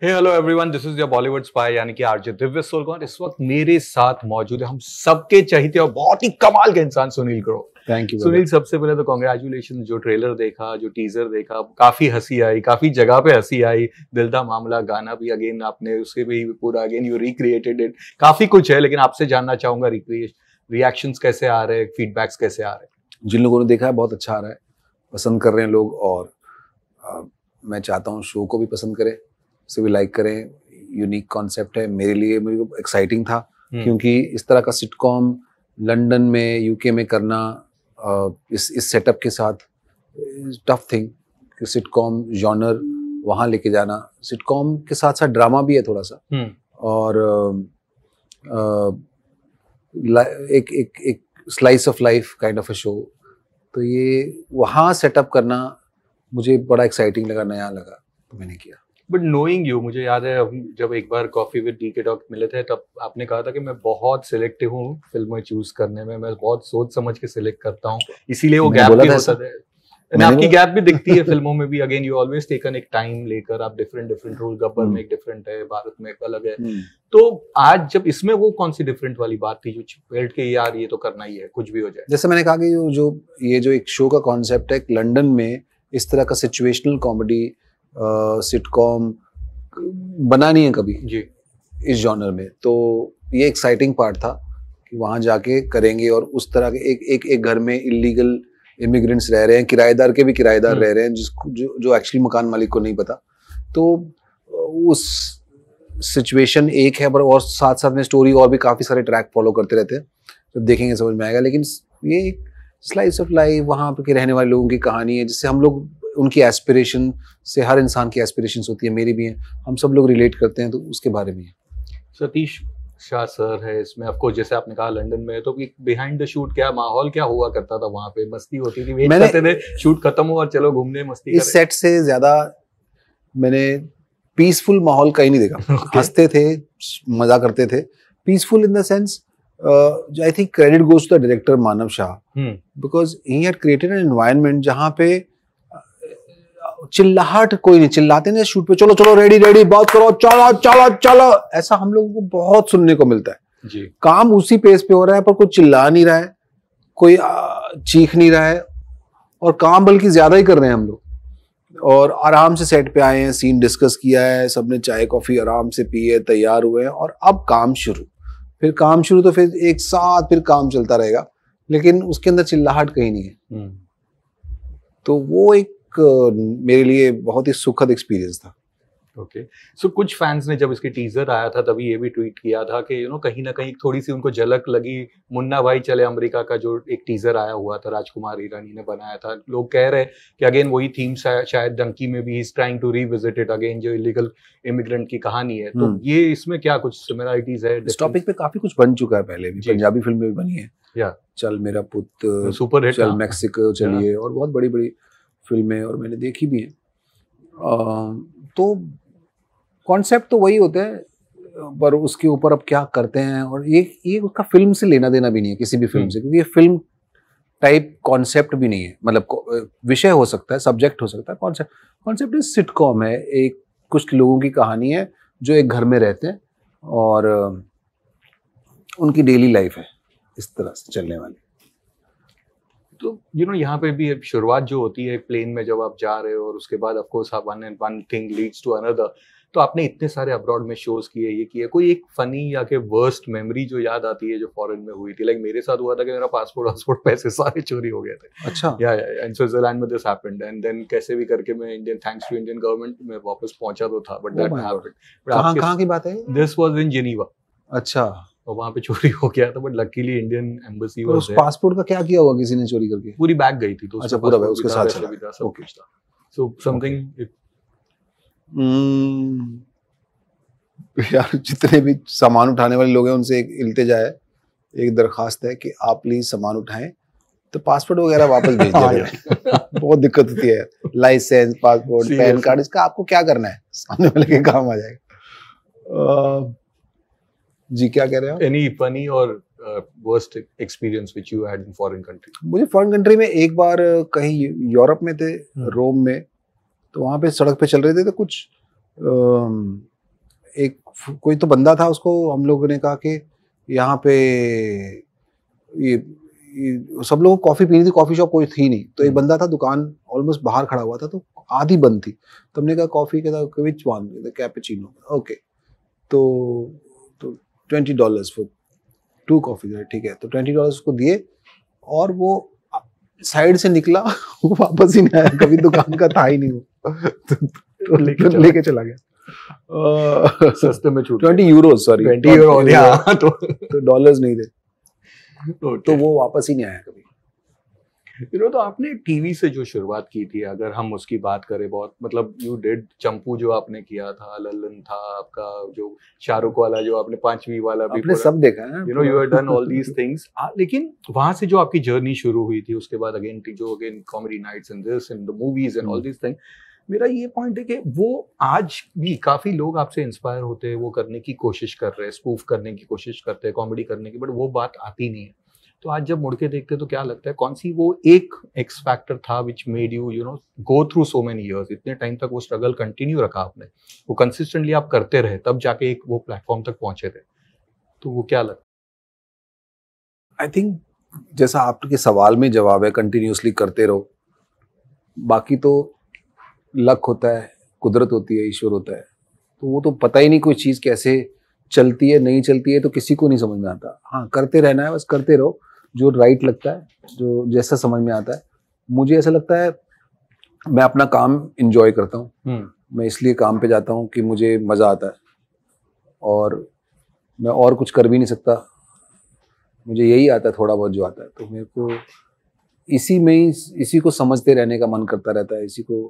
Hey hello everyone, this is your Bollywood spy यानी कि RJ Divya सोलगोन। इस वक्त मेरे साथ मौजूद है हम सबके चहेते और बहुत ही कमाल के इंसान सुनील ग्रोव। थैंक यू सुनील, सबसे पहले तो कांग्रेचुलेशन। जो ट्रेलर देखा, जो टीजर देखा, काफी हंसी आई, काफी जगह पे हंसी आई। दिल दा मामला गाना भी अगेन आपने उसके भी पूरा अगेन यू रिक्रिएटेड इट। काफी कुछ है, लेकिन आपसे जानना चाहूंगा रिएक्शंस कैसे आ रहे हैं, फीडबैक्स कैसे आ रहे हैं? जिन लोगों ने देखा है बहुत अच्छा आ रहा है, पसंद कर रहे हैं लोग। और मैं चाहता हूँ शो को भी पसंद करें, उसे भी लाइक करें। यूनिक कॉन्सेप्ट है मेरे लिए, मेरे को एक्साइटिंग था क्योंकि इस तरह का सिटकॉम लंदन में, यूके में करना इस सेटअप के साथ टफ थिंग। सिटकॉम जॉनर वहाँ लेके जाना, सिटकॉम के साथ साथ ड्रामा भी है थोड़ा सा, और एक slice of life kind of a show. तो ये वहाँ सेटअप करना मुझे बड़ा एक्साइटिंग लगा, नया लगा, तो मैंने किया। बट नोइंग यू, मुझे याद है जब एक बार कॉफी विद डीके डॉक मिले थे, तब आपने कहा था कि मैं बहुत सिलेक्टिव हूँ फिल्में चूज करने में, मैं बहुत सोच समझ के सिलेक्ट करता हूँ, इसीलिए वो गैप भी होता है। आपकी गैप भी दिखती है फिल्मों में भी। अगेन यू ऑलवेज टेकन एक टाइम लेकर, आप डिफरेंट रोल, गब्बर में एक डिफरेंट है, भारत में एक अलग है। तो आज जब इसमें वो कौन सी डिफरेंट वाली बात थी जो फेल्ट के यार ये तो करना ही है, कुछ भी हो जाए? जैसे मैंने कहा कि ये जो एक शो का कॉन्सेप्ट है, लंदन में इस तरह का सिचुएशनल कॉमेडी सिटकॉम बना नहीं है कभी जी इस जॉनर में। तो ये एक्साइटिंग पार्ट था कि वहाँ जाके करेंगे, और उस तरह के एक घर में इलीगल इमिग्रेंट्स रह रहे हैं, किराएदार के भी किराएदार रह रहे हैं, जिसको जो एक्चुअली मकान मालिक को नहीं पता। तो उस सिचुएशन एक है, पर और साथ साथ में स्टोरी और भी काफ़ी सारे ट्रैक फॉलो करते रहते हैं, जब देखेंगे समझ में आएगा। लेकिन ये एक स्लाइस ऑफ लाइफ, वहाँ पे रहने वाले लोगों की कहानी है, जिससे हम लोग उनकी एस्पिरेशन से, हर इंसान की एस्पिरेशंस होती है, मेरी भी है, हम सब लोग रिलेट करते हैं, तो उसके बारे में है। सतीश शाह सर है इसमें, ऑफ कोर्स जैसे आपने कहा लंदन में, तो बिहाइंड द शूट क्या माहौल क्या हुआ करता था वहां पे? मस्ती होती थी, वेट करते थे शूट खत्म हो और चलो घूमने मस्ती करें? इस सेट से ज्यादा मैंने पीसफुल माहौल कहीं नहीं देखा। हंसते थे, मजा करते थे, peaceful in the sense I think credit goes to the director Manav Shah, because he had created an environment जहाँ पे चिल्लाहट कोई नहीं, चिल्लाते नहीं शूट पे, चलो चलो रेडी रेडी बात करो, चलो चलो चलो, ऐसा हम लोगों को बहुत सुनने को मिलता है जी। काम उसी पेस पे हो रहा है, पर कोई चिल्ला नहीं रहा है, कोई चीख नहीं रहा है, और काम बल्कि ज्यादा ही कर रहे हैं हम लोग। और आराम से सेट पे आए हैं, सीन डिस्कस किया है, सबने चाय कॉफी आराम से पी है, तैयार हुए हैं, और अब काम शुरू, तो फिर एक साथ फिर काम चलता रहेगा, लेकिन उसके अंदर चिल्लाहट कहीं नहीं है। तो वो एक मेरे लिए बहुत ही सुखद एक्सपीरियंस था। ओके, सो कुछ फैंस ने जब इसके टीजर आया था तभी ये भी ट्वीट किया था कि कहीं ना कहीं थोड़ी सी उनको झलक लगी मुन्ना भाई चले अमेरिका का, जो एक टीजर आया हुआ था, राजकुमार ईरानी ने बनाया था। लोग कह रहे हैं कि अगेन वही थीम शायद डंकी में भी, is trying to revisit it again, जो इलीगल इमिग्रेंट की कहानी है। तो ये इसमें क्या कुछ सिमिलरिटीज है? इस टॉपिक पे काफी कुछ बन चुका है पहले भी, पंजाबी फिल्में भी बनी है, या चल मेरा पुत, सुपर हिट, चल मैक्सिको चलिए, और बहुत बड़ी बड़ी फिल्में, और मैंने देखी भी है। तो कॉन्सेप्ट तो वही होते हैं, पर उसके ऊपर अब क्या करते हैं, और ये उसका फिल्म से लेना देना भी नहीं है, किसी भी फिल्म से, क्योंकि ये फिल्म टाइप कॉन्सेप्ट भी नहीं है। मतलब विषय हो सकता है, सब्जेक्ट हो सकता है, कॉन्सेप्ट सिटकॉम है, एक कुछ लोगों की कहानी है जो एक घर में रहते हैं, और उनकी डेली लाइफ है इस तरह से चलने वाली। तो यहाँ पे भी शुरुआत जो होती है प्लेन में जब आप जा रहे हो, और उसके बाद of course one thing leads to another. तो आपने इतने सारे अब्रॉड में शोज किए, ये किए, कोई एक फनी या के वर्स्ट मेमोरी जो याद आती है जो फॉरेन में हुई थी? लाइक मेरे साथ हुआ था कि मेरा पासपोर्ट पैसे सारे चोरी हो गए थे। अच्छा। या इन स्विट्जरलैंड में दिस हैपेंड, एंड देन कैसे भी करके मैं थैंक्स टू इंडियन गवर्नमेंट में वापस पहुंचा तो था, बट दैट हैपेंड। कहां की बात है? This was in Geneva. अच्छा। और वहाँ पे चोरी हो गया था, but luckily Indian embassy was उस पासपोर्ट का क्या किया हुआ किसी ने चोरी करके? पूरी बैग गई थी, तो अच्छा, पूरा बैग उसके साथ चला गया, सब कुछ था। सो समथिंग यार, जितने भी सामान उठाने वाले लोग हैं उनसे एक इल्तिजा है, एक दरखास्त है कि आप प्लीज सामान उठाएं, तो पासपोर्ट वगैरह वापस भेज दें। बहुत दिक्कत होती है, लाइसेंस, पासपोर्ट, पैन कार्ड, इसका आपको क्या करना है, सामने वाले के काम आ जाएगा। जी, क्या कह रहे हो? एनी फनी और worst experience which you had in foreign country? मुझे फॉरेन कंट्री में एक बार कहीं यूरोप में थे, रोम में, तो वहाँ पे सड़क पे चल रहे थे, तो कुछ एक कोई तो बंदा था, उसको हम लोगों ने कहा कि यहाँ पे ये सब लोगों को कॉफी पीनी थी, कॉफी शॉप कोई थी नहीं, तो एक बंदा था, दुकान ऑलमोस्ट बाहर खड़ा हुआ था, तो आधी बंद थी। तो हमने कहा कॉफी के साथ विच वन, कैपेचिनो, ओके, तो $20 फॉर 2 कॉफी, ठीक है। तो $20 उसको दिए और वो साइड से निकला, वो वापस ही नहीं आया, कभी दुकान का था ही नहीं वो। तो लेके चला गया। सस्ते में छूट 20 यूरोस, सॉरी 20 यूरो, तो डॉलर्स नहीं थे। तो वो वापस ही नहीं आया कभी। तो आपने टीवी से जो शुरुआत की थी, अगर हम उसकी बात करें, बहुत मतलब यू डिड चंपू जो आपने किया था, लल्लन था आपका, जो शाहरुख वाला जो आपने 5वीं वाला भी, आपने सब देखा है, you have done all these things. लेकिन वहां से जो आपकी जर्नी शुरू हुई थी, उसके बाद again comedy nights and this and the movies and all these things, मेरा ये पॉइंट है कि वो आज भी काफी लोग आपसे इंस्पायर होते हैं, वो करने की कोशिश कर रहे हैं, स्पूफ करने की कोशिश करते हैं, कॉमेडी करने की, बट वो बात आती नहीं है। तो आज जब मुड़ के देखते तो क्या लगता है, कौन सी वो एक एक्स फैक्टर था which made you go through so many years, इतने टाइम तक वो स्ट्रगल कंटिन्यू रखा आपने, वो कंसिस्टेंटली आप करते रहे, तब जाके एक वो प्लेटफॉर्म तक पहुंचे थे, तो वो क्या लगता है? आई थिंक जैसा आपके सवाल में जवाब है, कंटिन्यूसली करते रहो, बाकी तो लक होता है, कुदरत होती है, ईश्वर होता है, तो वो तो पता ही नहीं कोई चीज़ कैसे चलती है, नहीं चलती है, तो किसी को नहीं समझ में आता। हाँ, करते रहना है, बस करते रहो, जो राइट लगता है, जो जैसा समझ में आता है। मुझे ऐसा लगता है, मैं अपना काम एंजॉय करता हूँ, मैं इसलिए काम पे जाता हूँ कि मुझे मज़ा आता है, और मैं और कुछ कर भी नहीं सकता, मुझे यही आता है, थोड़ा बहुत जो आता है, तो मेरे को इसी में ही, इसी को समझते रहने का मन करता रहता है, इसी को,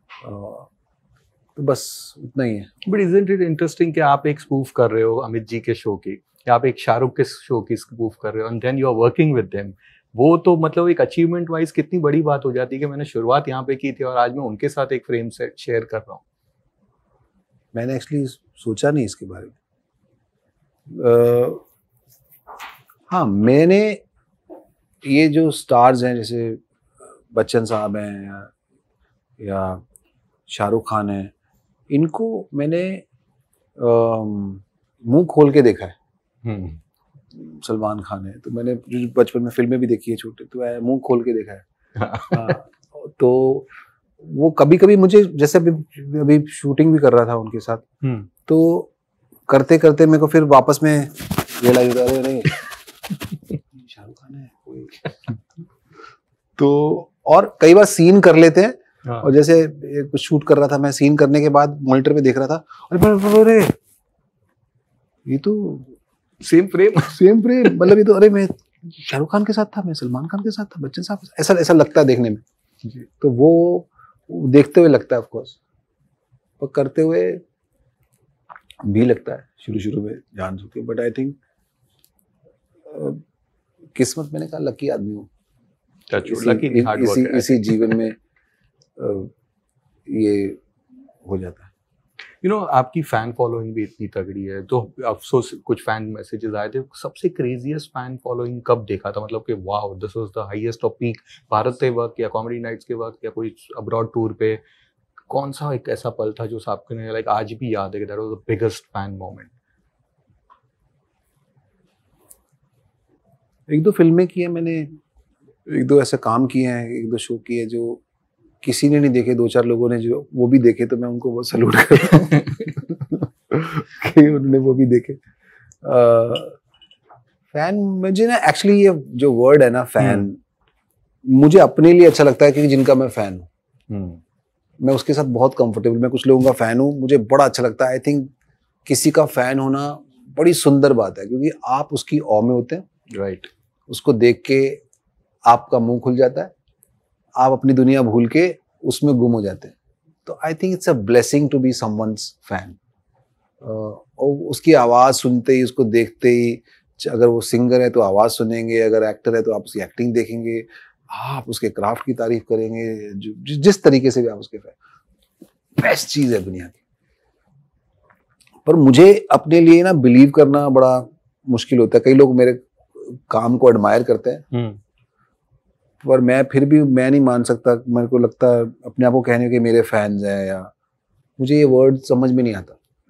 तो बस उतना ही है। बट इजंट इट इंटरेस्टिंग कि आप एक स्पूफ कर रहे हो अमित जी के शो की, या आप एक शाहरुख के शो की स्पूफ कर रहे हो, and then you are working with them, वो तो मतलब एक अचीवमेंट वाइज कितनी बड़ी बात हो जाती है कि मैंने शुरुआत यहाँ पे की थी और आज मैं उनके साथ एक फ्रेम सेट शेयर कर रहा हूँ। मैंने एक्चुअली सोचा नहीं इसके बारे में। हाँ, मैंने ये जो स्टार्स हैं, जैसे बच्चन साहब हैं या शाहरुख खान है, इनको मैंने मुंह खोल के देखा है। सलमान खान है, तो मैंने बचपन में फिल्में भी देखी है छोटे, तो मुंह खोल के देखा है। तो वो कभी कभी मुझे, जैसे अभी शूटिंग भी कर रहा था उनके साथ, तो करते करते मेरे को फिर वापस में रियलाइज होता है, अरे शाहरुख खान है कोई। तो और कई बार सीन कर लेते हैं, और जैसे कुछ शूट कर रहा था मैं, सीन करने के बाद मॉनिटर पे देख रहा था, अरे ये तो सेम फ्रेम मतलब ये तो, अरे मैं शाहरुख खान के साथ था, मैं सलमान खान के साथ था, बच्चन साहब, ऐसा लगता है देखने में। तो वो देखते हुए लगता है ऑफ कोर्स, और करते हुए भी लगता है शुरू में जान चुके, बट आई थिंक किस्मत, मैंने कहा लकी आदमी हूँ, इसी जीवन में ये हो जाता है। आपकी फैन फॉलोइंग भी इतनी तगड़ी है, तो अफसोस कुछ फैन मैसेजेस आए थे, सबसे क्रेजीएस्ट फैन फॉलोइंग कब देखा था, मतलब कि wow this was the highest of peak, Bharat के वक्त या कॉमेडी नाइट्स के वक्त या कोई अब्रॉड टूर पे, कौन सा एक ऐसा पल था जो आपको लाइक आज भी याद है कि that was the biggest fan moment? एक दो फिल्में की है मैंने, एक दो ऐसे काम किए हैं, एक दो शो किए जो किसी ने नहीं देखे, दो चार लोगों ने जो वो भी देखे, तो मैं उनको बहुत सैल्यूट करता हूँ कि उन्होंने वो भी देखे। फैन, मुझे ना एक्चुअली ये जो वर्ड है ना फैन, मुझे अपने लिए अच्छा लगता है कि जिनका मैं फैन हूँ, मैं उसके साथ बहुत कंफर्टेबल, मैं कुछ लोगों का फैन हूँ, मुझे बड़ा अच्छा लगता है। आई थिंक किसी का फैन होना बड़ी सुंदर बात है, क्योंकि आप उसकी ऑ में होते हैं, राइट, उसको देख के आपका मुंह खुल जाता है, आप अपनी दुनिया भूल के उसमें गुम हो जाते हैं। तो I think it's a blessing to be someone's fan. और उसकी आवाज़ सुनते ही, उसको देखते ही, अगर वो सिंगर है तो आवाज़ सुनेंगे, अगर एक्टर है तो आप उसकी एक्टिंग देखेंगे, आप उसके क्राफ्ट की तारीफ करेंगे, जिस तरीके से भी आप उसके फैन, बेस्ट चीज़ है दुनिया की। पर मुझे अपने लिए ना बिलीव करना बड़ा मुश्किल होता है। कई लोग मेरे काम को एडमायर करते हैं, पर मैं फिर भी मैं नहीं मान सकता, मेरे को लगता है अपने आप को कहने के मेरे फैंस हैं, या मुझे ये वर्ड समझ में नहीं आता।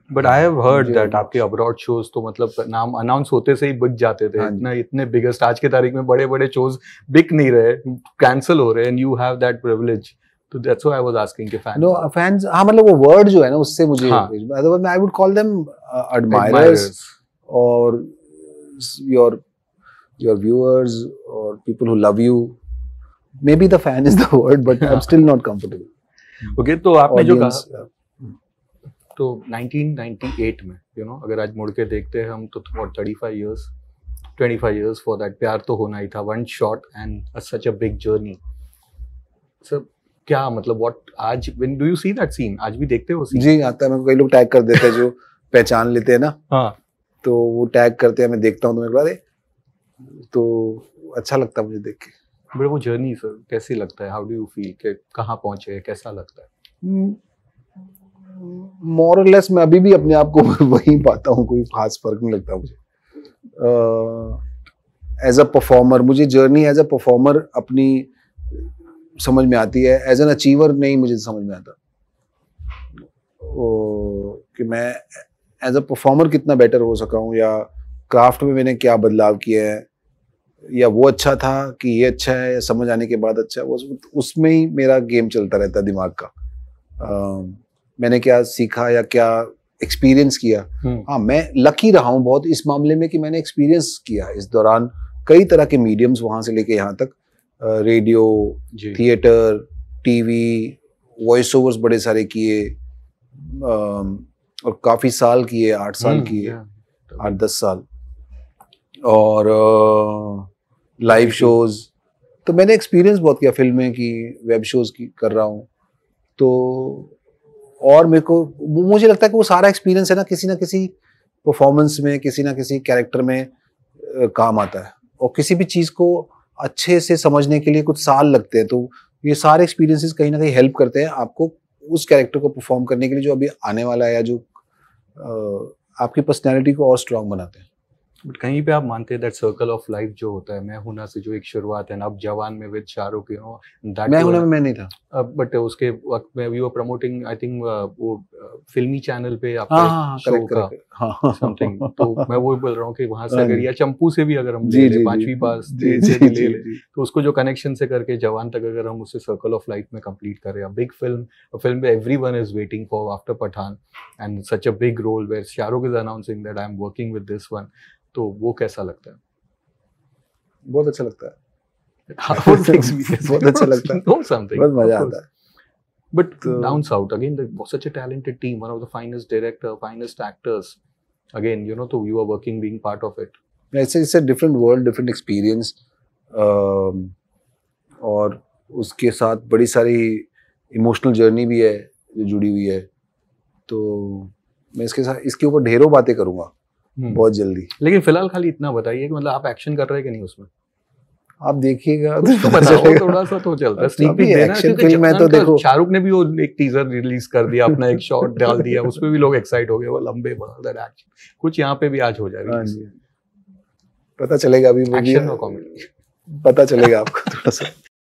बट आई हैव हर्ड मुझे- दैट आपके अब्रॉड शोज तो मतलब नाम अनाउंस होते से ही बिक जाते थे, हाँ जी। इतना इतने बिगेस्ट आज के तारीख में बड़े बड़े शोज बिक नहीं रहे, कैंसिल हो रहे, and you have that privilege, तो that's why I was asking के फैंस नो फैंस, हाँ मतलब वो वर्ड जो है ना उससे मुझे, हाँ। Otherwise I would call them admirers और योर व्यूअर्स और people who love you, may be the fan is the word but I am still not comfortable. Okay, तो आपने जो कहा तो 1998 में अगर आज मुड़ के देखते हैं हम तो what 25 years for that, प्यार तो होना ही था, one shot and such a big journey. Sir क्या मतलब what आज when do you see that scene, आज भी देखते हो वो scene? जी आता है, मेरे को कई लोग टैग कर देते हैं जो पहचान लेते हैं ना, हाँ, तो वो टैग करते हैं, मैं देखता हूँ तो मेरे को तो अच्छा लगता है मुझे देख के। बट वो जर्नी सर कैसी लगता है, हाउ डू यू फील कि कहाँ पहुंचे, कैसा लगता है? मोर और लेस मैं अभी भी अपने आप को वही पाता हूँ, कोई खास फर्क नहीं लगता मुझे। एज अ परफॉर्मर मुझे जर्नी एज अ परफॉर्मर अपनी समझ में आती है, एज एन अचीवर नहीं मुझे समझ में आता कि मैं एज अ परफॉर्मर कितना बेटर हो सका हूँ, या क्राफ्ट में मैंने क्या बदलाव किया है, या वो अच्छा था कि ये अच्छा है, या समझ आने के बाद अच्छा है, उसमें ही मेरा गेम चलता रहता है दिमाग का। मैंने क्या सीखा या क्या एक्सपीरियंस किया। हाँ, मैं लकी रहा हूँ बहुत इस मामले में कि मैंने एक्सपीरियंस किया इस दौरान कई तरह के मीडियम्स, वहाँ से लेके यहाँ तक radio, theatre, TV, voice overs बड़े सारे किए, और काफ़ी साल किए, 8 साल किए, 8-10 साल, और लाइव शोज, तो मैंने एक्सपीरियंस बहुत किया, फिल्में की, वेब शोज की कर रहा हूँ, तो और मुझे लगता है कि वो सारा एक्सपीरियंस है ना किसी परफॉर्मेंस में, किसी ना किसी कैरेक्टर में काम आता है, और किसी भी चीज़ को अच्छे से समझने के लिए कुछ साल लगते हैं, तो ये सारे एक्सपीरियंसेस कहीं ना कहीं हेल्प करते हैं आपको उस कैरेक्टर को परफॉर्म करने के लिए जो अभी आने वाला है, या जो आपकी पर्सनैलिटी को और स्ट्रांग बनाते हैं। बट कहीं पे आप मानते हैं दैट सर्कल ऑफ लाइफ जो होता है, मैं हूं ना से जो एक शुरुआत है ना, अब जवान में विद शाहरुख, दैट मैं हूं ना में मैं नहीं था, बट उसके वक्त में we were promoting I think वो फिल्मी चैनल पे आपका शो का समथिंग, तो मैं वो बोल रहा हूँ कि वहां से अगर, या चंपू से भी अगर हम ले ले, 5वीं पास से भी ले ले, तो उसको जो कनेक्शन से करके जवान तक अगर हम उससे सर्कल ऑफ लाइफ में कंप्लीट करें, अ बिग फिल्म में everyone is waiting for after Pathaan, and such a big role where Shahrukh is announcing that I am working with this one, तो वो कैसा लगता है? बहुत अच्छा लगता है। बहुत अच्छा लगता है, बहुत मजा आता है। But down south again, there was such a talented team, one of the finest director, finest actors. Again, so you are working, being part of it. It's a different world, different experience, और उसके साथ बड़ी सारी emotional journey भी है जो जुड़ी हुई है, तो मैं इसके ऊपर ढेरों बातें करूंगा बहुत जल्दी। लेकिन फिलहाल खाली इतना बताइए कि मतलब आप एक्शन कर रहे हैं कि नहीं उसमें? आप देखिएगा तो बताओ, थोड़ा सा तो चलता है, स्नीक पीक देना, एक्शन फिल्म है तो देखो, शाहरुख ने भी वो एक टीजर रिलीज कर दिया, अपना एक शॉट डाल दिया, उसमें भी लोग एक्साइट हो गए, वो लंबे दैट एक्शन, कुछ यहाँ पे भी आज हो जाएगा, पता चलेगा अभी एक्शन और कॉमेडी पता चलेगा आपको थोड़ा सा।